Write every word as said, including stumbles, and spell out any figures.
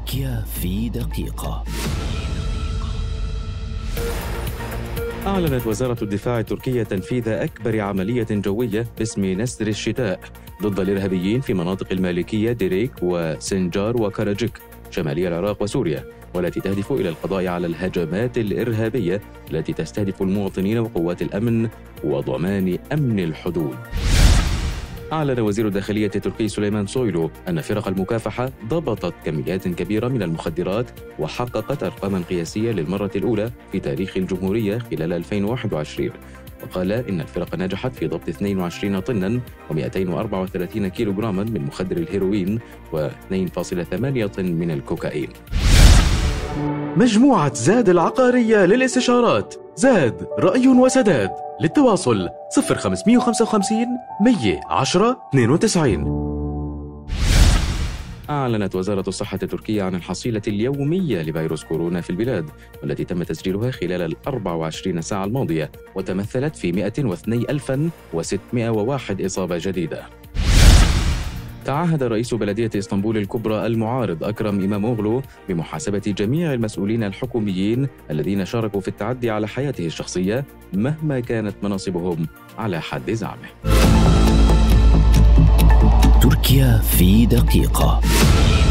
تركيا في دقيقة. أعلنت وزارة الدفاع التركية تنفيذ أكبر عملية جوية باسم نسر الشتاء ضد الإرهابيين في مناطق المالكية ديريك وسنجار وكاراجيك شمالي العراق وسوريا، والتي تهدف إلى القضاء على الهجمات الإرهابية التي تستهدف المواطنين وقوات الأمن وضمان أمن الحدود. أعلن وزير الداخلية التركي سليمان سويلو أن فرق المكافحة ضبطت كميات كبيرة من المخدرات وحققت أرقاماً قياسية للمرة الأولى في تاريخ الجمهورية خلال ألفين وواحد وعشرين. وقال إن الفرق نجحت في ضبط اثنين وعشرين طناً ومئتين وأربعة وثلاثين كيلوغراما من مخدر الهيروين واثنين فاصلة ثمانية طن من الكوكايين. مجموعة زاد العقارية للاستشارات، زاد رأي وسداد. للتواصل صفر خمسمئة وخمسة وخمسين مئة وعشرة اثنين وتسعين. أعلنت وزارة الصحة التركية عن الحصيلة اليومية لفيروس كورونا في البلاد، والتي تم تسجيلها خلال الأربع وعشرين ساعة الماضية، وتمثلت في مئة واثنين ألف وستمئة وواحد إصابة جديدة. تعهد رئيس بلدية اسطنبول الكبرى المعارض أكرم إماموغلو بمحاسبة جميع المسؤولين الحكوميين الذين شاركوا في التعدي على حياته الشخصية مهما كانت مناصبهم على حد زعمه. تركيا في دقيقة.